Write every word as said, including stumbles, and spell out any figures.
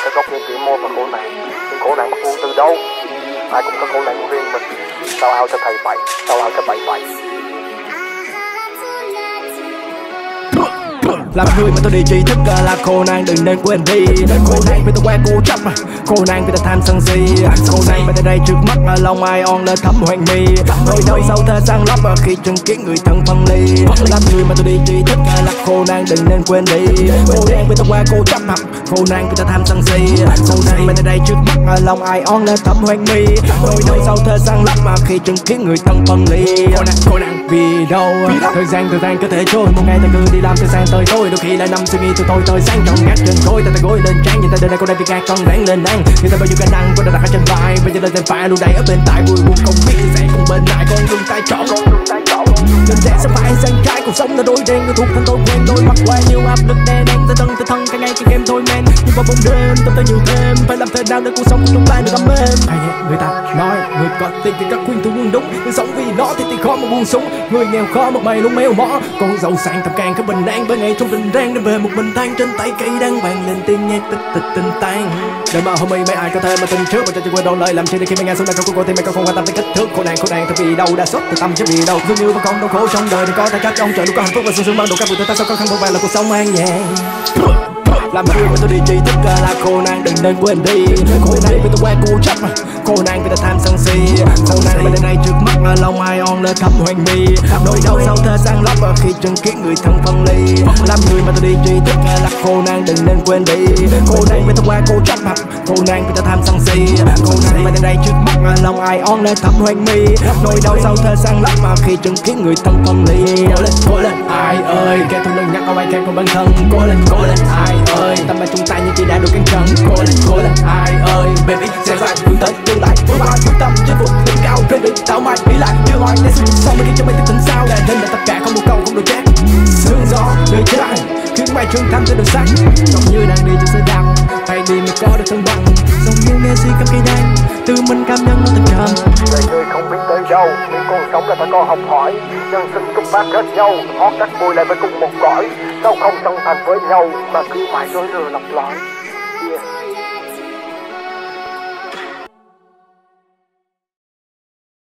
cái góc nhìn vĩ mô và khổ nạn. Nhưng khổ nạn bắt nguồn từ đâu? Ai cũng có khổ nạn của riêng mình. Sao ao cho thầy bậy, sao ao cho bậy bậy. Làm người mà tôi đi tri thức là khổ nạn, đừng nên quên đi. Khổ nạn vì tôi quen cố chấp, khổ nạn vì tôi tham sân si. Khổ nạn vì tại đây trước mắt mà lòng ai on lên thấm hoang mi. Nỗi đau sau thời gian lấp khi chứng kiến người thân phân ly. Làm người mà tôi đi tri thức là khổ nạn, đừng nên quên đi. Khổ nạn vì tôi quen cố chấp, khổ nạn vì tôi tham sân si. Khổ nạn vì tại đây trước mắt mà lòng ai on lên thấm hoang mi. Nỗi đau sau thời gian lấp khi chứng kiến người thân phân ly. Khổ nạn, khổ nạn vì đâu? Thời gian thời gian có thể trôi, một ngày ta cứ đi làm từ sáng tới tối. Đôi khi lại nằm suy nghĩ từ tôi tới sáng trong gác trên gối, ta tay gối lên trán nhìn ta đời này cô đây bị gạt con ráng lên ngang. Người ta bao nhiêu khả năng cô đã đặt ở trên vai, bây giờ lên trên phải luôn đầy ở bên tai vui buồn không biết sẽ cùng bên lại con đường tay trọn. Trên rẽ sẽ phải sang trái, cuộc sống là đôi đen tôi thuộc thân tôi quen đôi mặt qua nhiều áp lực đè nén ta thân ta thân càng ngày càng em thôi men. Nhưng vào bóng đêm tâm ta nhiều thêm, phải làm thế nào để cuộc sống của chúng ta được ấm êm. Hay người ta nói người có tiền thì các khuyên tôi luôn đúng, nhưng sống vì nó thì thì khó mà buông súng. Người nghèo khó một mày luôn méo mó, con giàu sang thầm càng cứ bình an bên ngày trong tình rang để về một mình than trên tay cây đang vang lên tiếng nhạc tích tịch tình tan. Đời mà homie mấy ai có thể mà tin trước mà cho tôi quên đôi lời làm chi để khi mày nghe xuống đây câu của thì mày còn không quan tâm tới kích thước khổ nạn khổ nạn thật vì đâu đã xuất từ tâm chứ vì đâu dường như vẫn còn đau khổ trong đời thì có thể cách ông trời luôn có hạnh phúc và sung sướng bao đủ các vụ ta sao có khăn vô vàng là cuộc sống an nhàn. Làm người mà tôi đi tri thức là khổ nạn, đừng nên quên đi. Khổ nạn vì tôi quen cố chấp, khổ nạn vì tôi tham sân si. Khổ nạn vì đây trước mắt mà lòng ai on lên thấm hoang mi. Nỗi đau sau thời gian lấp khi chứng kiến người thân phân ly. Làm người mà tôi đi tri thức là khổ nạn, đừng nên quên đi. Khổ nạn vì tôi quen cố chấp, khổ nạn vì tôi tham sân si. Khổ nạn vì đây trước mắt mà lòng ai on lên thấm hoang mi. Nỗi đau sau thời gian lấp khi chứng kiến người thân phân ly. Cố lên, cố lên ai ơi, kẻ thù lưng nhắc ông ai khen của bản thân. Cố lên, cố lên ai ơi, tâm ba chúng ta như chỉ đã được căng trần. Cố lên, cố lên ai ơi, baby sẽ dài hướng tới tương lai. Với bao quyết tâm chinh phục đỉnh cao, trên đỉnh tao mãi nghĩ lại chưa hỏi để sử dụng sau mới khiến cho mày tin sao. Là nên là tất cả không một câu không được chết. Sương gió đời trai khiến mày trưởng thành tới đường xanh. Giống như đang đi trên xe đạp, hay đi mới có được thăng bằng. Giống như nghe si cầm cây đàn, tự mình cảm nhận nó thật trầm. Đời người không biết tới đâu, nhưng con sống là phải có học hỏi. Nhân sinh cùng bác kết nhau, hót các vui lại với cùng một cõi. Sao không song thành với nhau mà cứ mãi dối lừa lặp lại. Yeah.